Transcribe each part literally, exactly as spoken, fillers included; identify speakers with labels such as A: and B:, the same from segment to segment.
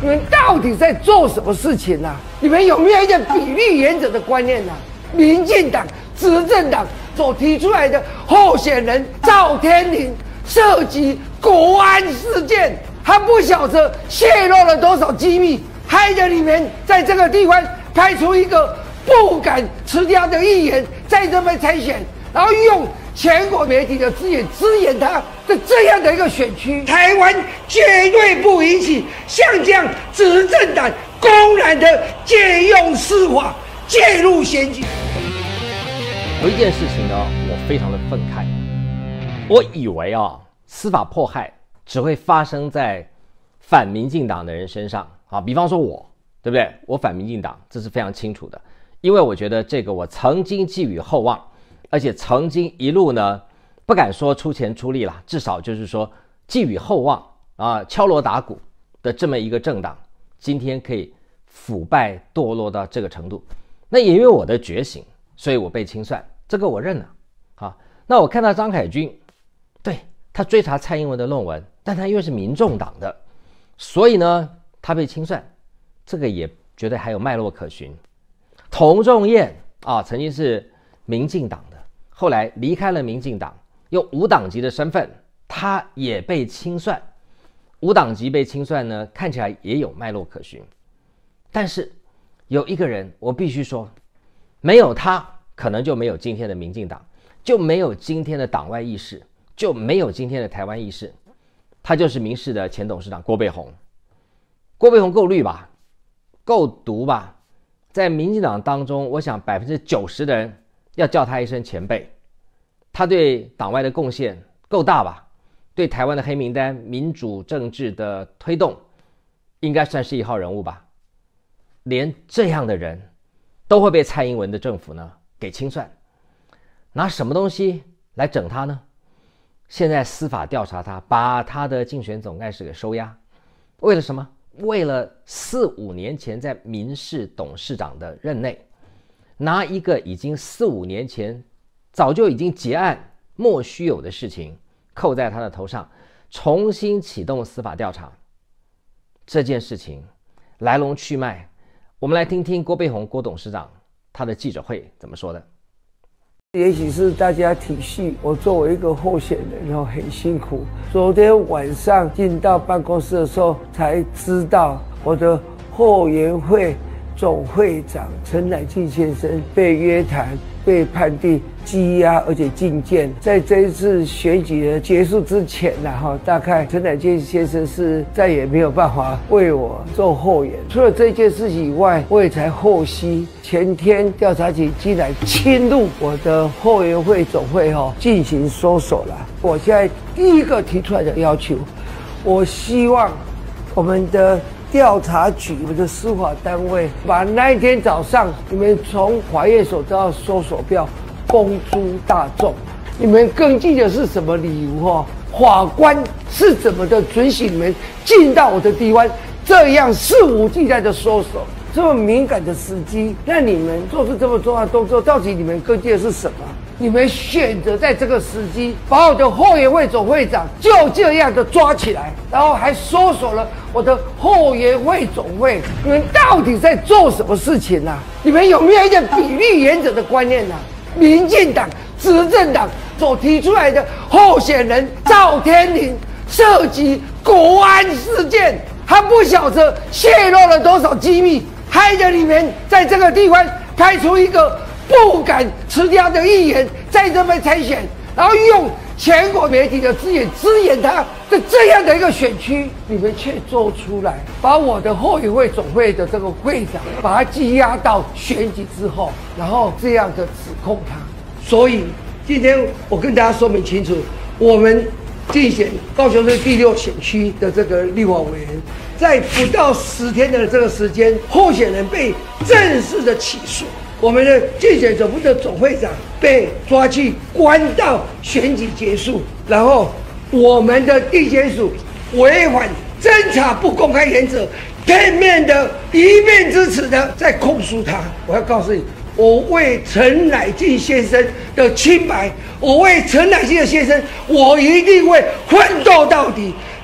A: 你们到底在做什么事情啊？你们有没有一点比例原则的观念啊？民进党执政党所提出来的候选人赵天麟涉及国安事件，他不晓得泄露了多少机密，害得你们在这个地方派出一个不敢持家的议员在这边参选，然后用全国媒体的资源支援他的这样的一个选区，台湾绝对不允许像这样执政党公然的借用司法介入选举。
B: 有一件事情呢，我非常的愤慨。我以为啊，司法迫害只会发生在反民进党的人身上啊，比方说我，对不对？我反民进党，这是非常清楚的，因为我觉得这个我曾经寄予厚望。而且曾经一路呢，不敢说出钱出力啦，至少就是说寄予厚望啊，敲锣打鼓的这么一个政党，今天可以腐败堕落到这个程度，那也因为我的觉醒，所以我被清算，这个我认了啊。那我看到张凯军，对，他追查蔡英文的论文，但他因为是民众党的，所以呢他被清算，这个也绝对还有脉络可循。童仲彦啊，曾经是民进党的，后来离开了民进党，用无党籍的身份，他也被清算。无党籍被清算呢，看起来也有脉络可循。但是有一个人，我必须说，没有他，可能就没有今天的民进党，就没有今天的党外意识，就没有今天的台湾意识。他就是民视的前董事长郭背宏。郭背宏够绿吧？够毒吧？在民进党当中，我想百分之九十的人要叫他一声前辈。他对党外的贡献够大吧？对台湾的黑名单、民主政治的推动，应该算是一号人物吧？连这样的人都会被蔡英文的政府呢给清算，拿什么东西来整他呢？现在司法调查他，把他的竞选总干事给收押，为了什么？为了四五年前在民视董事长的任内，拿一个已经四五年前早就已经结案莫须有的事情扣在他的头上，重新启动司法调查。这件事情来龙去脉，我们来听听郭背宏郭董事长他的记者会怎么说的。
A: 也许是大家体恤我作为一个候选人，然后很辛苦。昨天晚上进到办公室的时候，才知道我的后援会总会长陈乃进先生被约谈，被判定羁押，而且禁见。在这一次选举的结束之前呢，哈，大概陈乃进先生是再也没有办法为我做后援。除了这件事情以外，我也才获悉，前天调查局竟然侵入我的后援会总会哈进行搜索了。我现在第一个提出来的要求，我希望我们的调查局，我们的司法单位，把那一天早上你们从法院所得到搜索票公诸大众。你们根据的是什么理由？哈，法官是怎么的准许你们进到我的地方，这样肆无忌惮的搜索？这么敏感的时机，让你们做出这么重要的动作，到底你们根据的是什么？你们选择在这个时机把我的后援会总会长就这样的抓起来，然后还搜索了我的后援会总会，你们到底在做什么事情啊？你们有没有一点比例原则的观念啊？民进党执政党所提出来的候选人赵天麟涉及国安事件，他不晓得泄露了多少机密，害得你们在这个地方派出一个不敢持家的议员在这边参选，然后用全国媒体的资源支援他的这样的一个选区，你们却做出来，把我的后援会总会的这个会长把他羁押到选举之后，然后这样的指控他。所以今天我跟大家说明清楚，我们竞选高雄市第六选区的这个立法委员，在不到十天的这个时间，候选人被正式的起诉。我们的竞选总部的总会长被抓去关到选举结束，然后我们的地检署违反侦查不公开原则，片面的一面之词的在控诉他。我要告诉你，我为陈乃进先生的清白，我为陈乃进的先生，我一定会奋斗到底。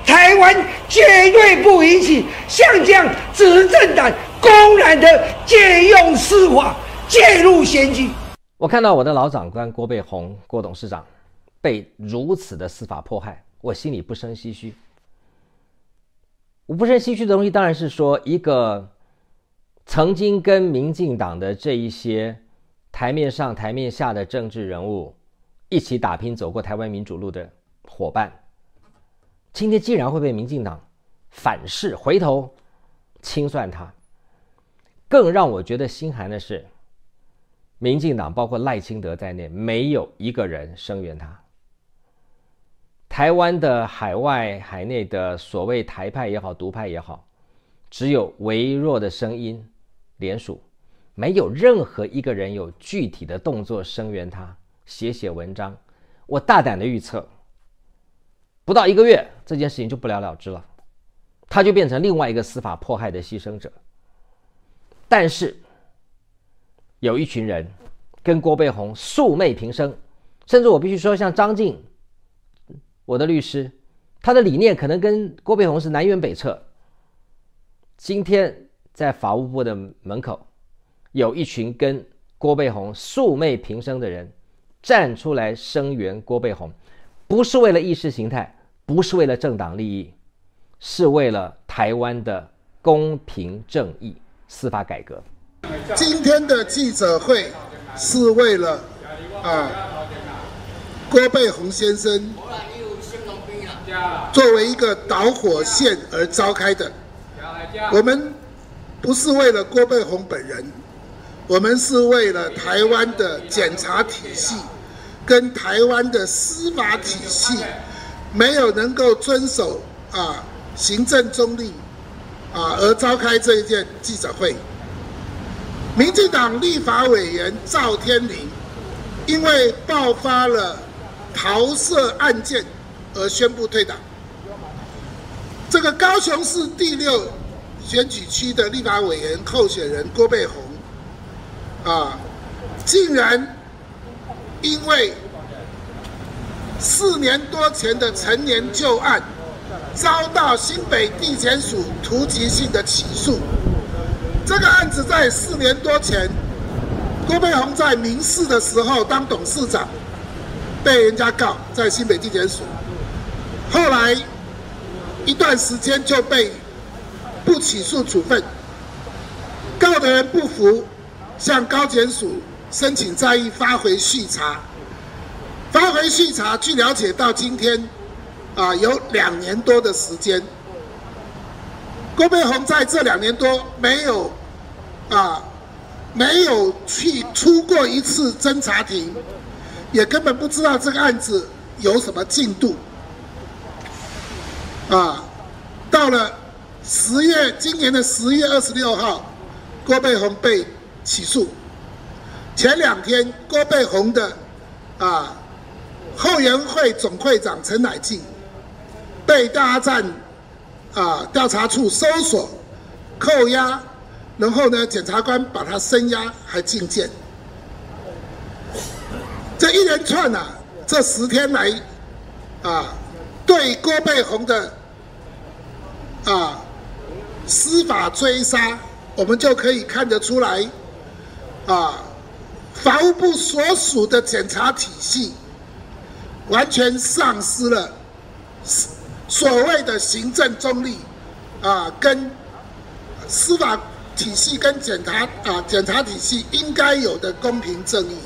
A: 台湾绝对不允许像这样执政党公然的借用司法介入选举。
B: 我看到我的老长官郭背红郭董事长被如此的司法迫害，我心里不胜唏嘘。我不胜唏嘘的东西当然是说，一个曾经跟民进党的这一些台面上台面下的政治人物一起打拼走过台湾民主路的伙伴，今天竟然会被民进党反噬，回头清算他。更让我觉得心寒的是，民进党包括赖清德在内，没有一个人声援他。台湾的海外海内的所谓台派也好，独派也好，只有微弱的声音联署，没有任何一个人有具体的动作声援他，写写文章。我大胆的预测，不到一个月，这件事情就不了了之了，他就变成另外一个司法迫害的牺牲者。但是有一群人跟郭背红素昧平生，甚至我必须说，像张静我的律师，他的理念可能跟郭背红是南辕北辙。今天在法务部的门口，有一群跟郭背红素昧平生的人站出来声援郭背红，不是为了意识形态，不是为了政党利益，是为了台湾的公平正义、司法改革。
C: 今天的记者会是为了啊郭背红先生作为一个导火线而召开的。我们不是为了郭背红本人，我们是为了台湾的检察体系跟台湾的司法体系没有能够遵守啊行政中立啊而召开这一件记者会。民进党立法委员赵天麟因为爆发了桃色案件而宣布退党。这个高雄市第六选举区的立法委员候选人郭背红，啊，竟然因为四年多前的陈年旧案，遭到新北地检署突击性的起诉。这个案子在四年多前，郭背红在民视的时候当董事长，被人家告在新北地检署，后来一段时间就被不起诉处分，告的人不服，向高检署申请再议发回续查，发回续查，据了解到今天，啊有两年多的时间。郭背红在这两年多没有，啊没有去出过一次侦查庭，也根本不知道这个案子有什么进度。啊，到了十月，今年的十月二十六号，郭背红被起诉。前两天，郭背红的啊后援会总会长陈乃进被大站啊调查处搜索、扣押，然后呢，检察官把他声押，还禁见。这一连串啊，这十天来啊，对郭背红的啊司法追杀，我们就可以看得出来，啊，法务部所属的检察体系完全丧失了所谓的行政中立啊，跟司法体系跟检察啊检察体系应该有的公平正义。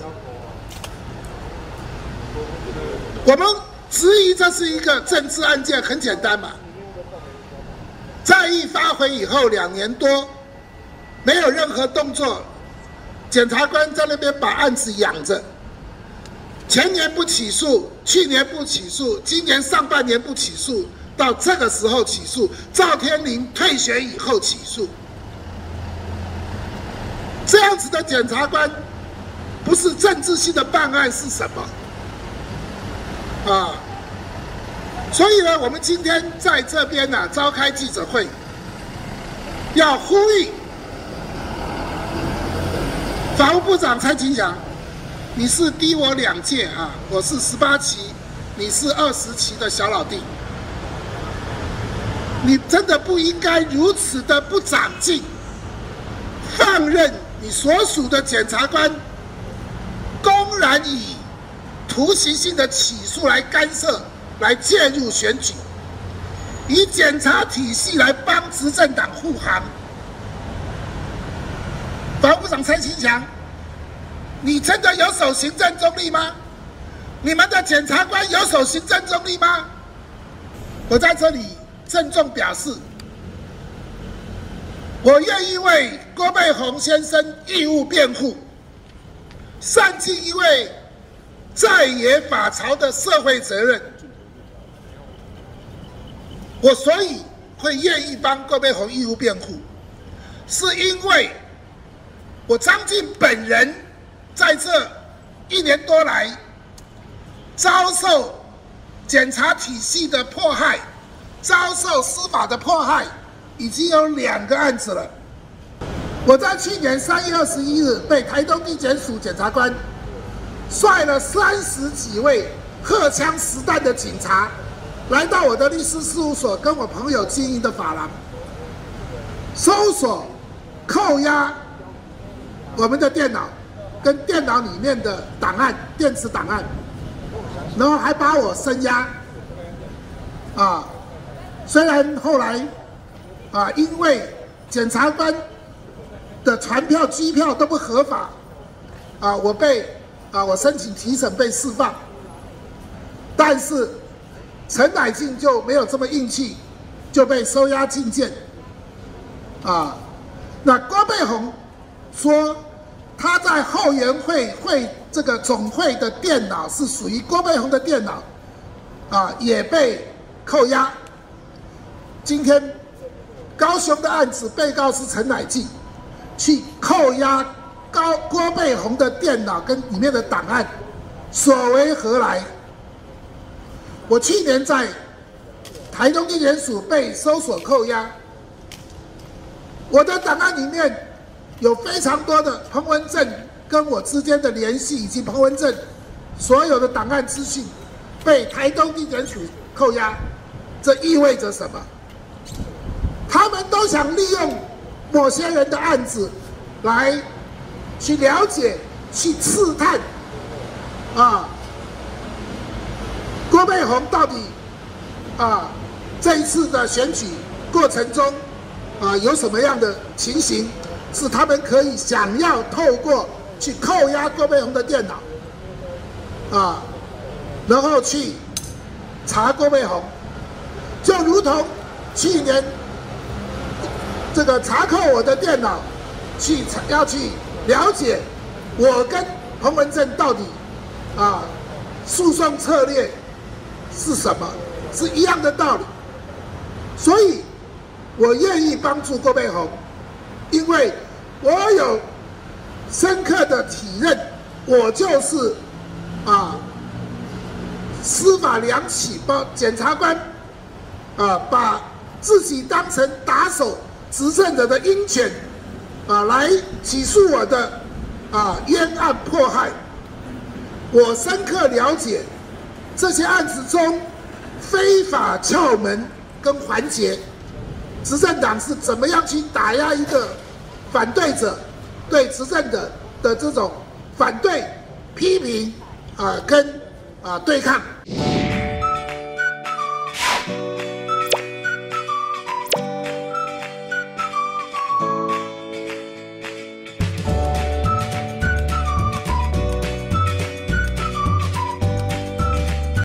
C: 我们质疑这是一个政治案件，很简单嘛。再议发回以后两年多，没有任何动作，检察官在那边把案子养着。前年不起诉，去年不起诉，今年上半年不起诉，到这个时候起诉，赵天麟退选以后起诉。这样子的检察官，不是政治性的办案是什么？啊，所以呢，我们今天在这边呢、啊、召开记者会，要呼吁法务部长蔡清祥，你是低我两届啊，我是十八期，你是二十期的小老弟， 你真的不应该如此的不长进，放任你所属的检察官公然以图形性的起诉来干涉、来介入选举，以检察体系来帮执政党护航。法务部长蔡清祥，你真的有守行政中立吗？你们的检察官有守行政中立吗？我在这里郑重表示，我愿意为郭背红先生义务辩护，善尽一位在野法曹的社会责任。我所以会愿意帮郭背红义务辩护，是因为我张进本人在这一年多来遭受检察体系的迫害，遭受司法的迫害，已经有两个案子了。我在去年三月二十一日被台东地检署检察官率了三十几位荷枪实弹的警察，来到我的律师事务所，跟我朋友经营的法廊，搜索、扣押我们的电脑跟电脑里面的档案、电子档案，然后还把我声押。啊，虽然后来啊，因为检察官的传票、机票都不合法，啊，我被啊，我申请提审被释放，但是陈乃进就没有这么硬气，就被收押禁见。啊，那郭背红说他在后援会会这个总会的电脑是属于郭背红的电脑，啊，也被扣押。今天高雄的案子，被告是陈乃进，去扣押高郭背红的电脑跟里面的档案，所为何来？我去年在台东地检署被搜索扣押，我的档案里面有非常多的彭文正跟我之间的联系，以及彭文正所有的档案资讯被台东地检署扣押，这意味着什么？他们都想利用某些人的案子来去了解、去刺探，啊，郭背红到底啊这一次的选举过程中啊有什么样的情形？是他们可以想要透过去扣押郭背红的电脑，啊，然后去查郭背红，就如同去年这个查扣我的电脑，去要去了解我跟彭文正到底啊诉讼策略是什么，是一样的道理。所以，我愿意帮助郭背红，因为我有深刻的体认，我就是啊司法两起，包检察官啊把自己当成打手执政者的鹰犬啊来起诉我的啊冤案迫害。我深刻了解这些案子中非法窍门跟环节，执政党是怎么样去打压一个反对者对执政者的这种反对、批评啊跟啊对抗。